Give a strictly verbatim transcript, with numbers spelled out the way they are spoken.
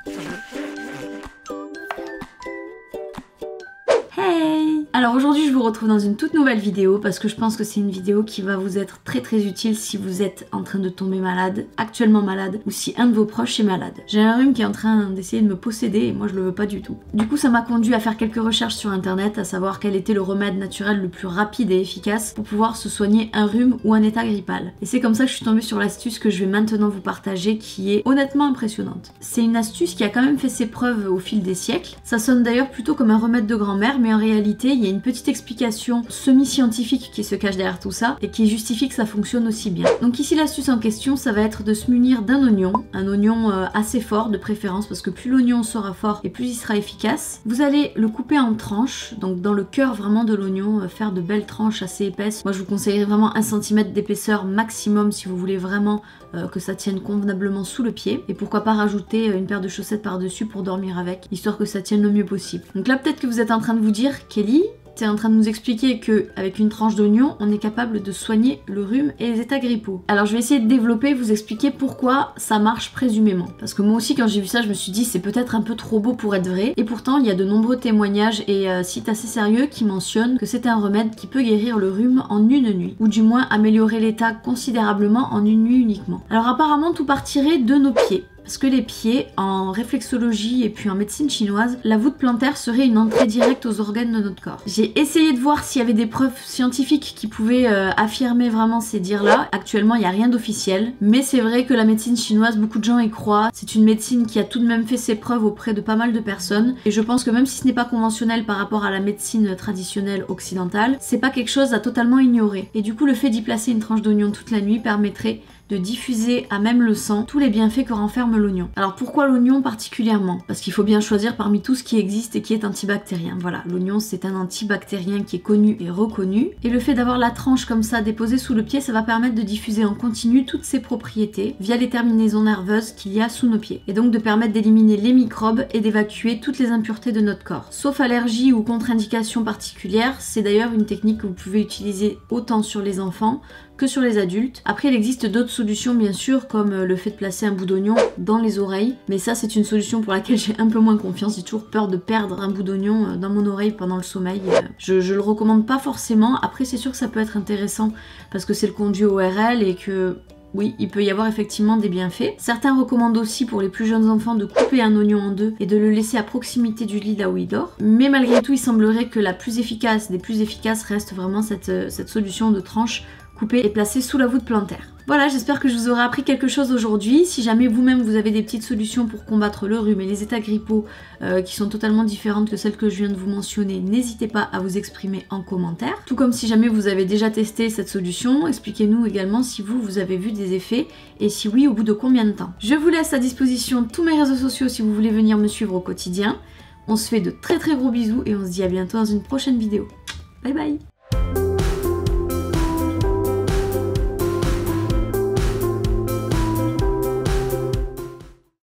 Hey! Alors aujourd'hui je vous retrouve dans une toute nouvelle vidéo parce que je pense que c'est une vidéo qui va vous être très très utile si vous êtes en train de tomber malade, actuellement malade, ou si un de vos proches est malade. J'ai un rhume qui est en train d'essayer de me posséder et moi je le veux pas du tout. Du coup ça m'a conduit à faire quelques recherches sur internet, à savoir quel était le remède naturel le plus rapide et efficace pour pouvoir se soigner un rhume ou un état grippal. Et c'est comme ça que je suis tombée sur l'astuce que je vais maintenant vous partager qui est honnêtement impressionnante. C'est une astuce qui a quand même fait ses preuves au fil des siècles. Ça sonne d'ailleurs plutôt comme un remède de grand-mère, mais en réalité il y a une petite explication semi-scientifique qui se cache derrière tout ça et qui justifie que ça fonctionne aussi bien. Donc ici l'astuce en question ça va être de se munir d'un oignon, un oignon euh, assez fort de préférence parce que plus l'oignon sera fort et plus il sera efficace. Vous allez le couper en tranches, donc dans le cœur vraiment de l'oignon, euh, faire de belles tranches assez épaisses. Moi je vous conseillerais vraiment un centimètre d'épaisseur maximum si vous voulez vraiment euh, que ça tienne convenablement sous le pied, et pourquoi pas rajouter une paire de chaussettes par dessus pour dormir avec, histoire que ça tienne le mieux possible. Donc là peut-être que vous êtes en train de vous dire, Kelly, t'es en train de nous expliquer que avec une tranche d'oignon, on est capable de soigner le rhume et les états grippaux. Alors je vais essayer de développer, vous expliquer pourquoi ça marche présumément. Parce que moi aussi quand j'ai vu ça, je me suis dit c'est peut-être un peu trop beau pour être vrai. Et pourtant il y a de nombreux témoignages et euh, sites assez sérieux qui mentionnent que c'est un remède qui peut guérir le rhume en une nuit. Ou du moins améliorer l'état considérablement en une nuit uniquement. Alors apparemment tout partirait de nos pieds. Parce que les pieds, en réflexologie et puis en médecine chinoise, la voûte plantaire serait une entrée directe aux organes de notre corps. J'ai essayé de voir s'il y avait des preuves scientifiques qui pouvaient euh, affirmer vraiment ces dires-là. Actuellement, il n'y a rien d'officiel. Mais c'est vrai que la médecine chinoise, beaucoup de gens y croient. C'est une médecine qui a tout de même fait ses preuves auprès de pas mal de personnes. Et je pense que même si ce n'est pas conventionnel par rapport à la médecine traditionnelle occidentale, c'est pas quelque chose à totalement ignorer. Et du coup, le fait d'y placer une tranche d'oignon toute la nuit permettrait de diffuser à même le sang tous les bienfaits que renferme l'oignon. Alors pourquoi l'oignon particulièrement? Parce qu'il faut bien choisir parmi tout ce qui existe et qui est antibactérien. Voilà, l'oignon c'est un antibactérien qui est connu et reconnu. Et le fait d'avoir la tranche comme ça déposée sous le pied, ça va permettre de diffuser en continu toutes ses propriétés via les terminaisons nerveuses qu'il y a sous nos pieds. Et donc de permettre d'éliminer les microbes et d'évacuer toutes les impuretés de notre corps. Sauf allergie ou contre-indication particulière, c'est d'ailleurs une technique que vous pouvez utiliser autant sur les enfants que sur les adultes. Après il existe d'autres solutions bien sûr, comme le fait de placer un bout d'oignon dans les oreilles, mais ça c'est une solution pour laquelle j'ai un peu moins confiance. J'ai toujours peur de perdre un bout d'oignon dans mon oreille pendant le sommeil. Je, je le recommande pas forcément. Après c'est sûr que ça peut être intéressant parce que c'est le conduit O R L et que oui, il peut y avoir effectivement des bienfaits. Certains recommandent aussi pour les plus jeunes enfants de couper un oignon en deux et de le laisser à proximité du lit là où il dort. Mais malgré tout, il semblerait que la plus efficace des plus efficaces reste vraiment cette, cette solution de tranche coupée et placée sous la voûte plantaire. Voilà, j'espère que je vous aurai appris quelque chose aujourd'hui. Si jamais vous-même vous avez des petites solutions pour combattre le rhume et les états grippaux euh, qui sont totalement différentes que celles que je viens de vous mentionner, n'hésitez pas à vous exprimer en commentaire. Tout comme si jamais vous avez déjà testé cette solution, expliquez-nous également si vous, vous avez vu des effets et si oui, au bout de combien de temps. Je vous laisse à disposition tous mes réseaux sociaux si vous voulez venir me suivre au quotidien. On se fait de très très gros bisous et on se dit à bientôt dans une prochaine vidéo. Bye bye!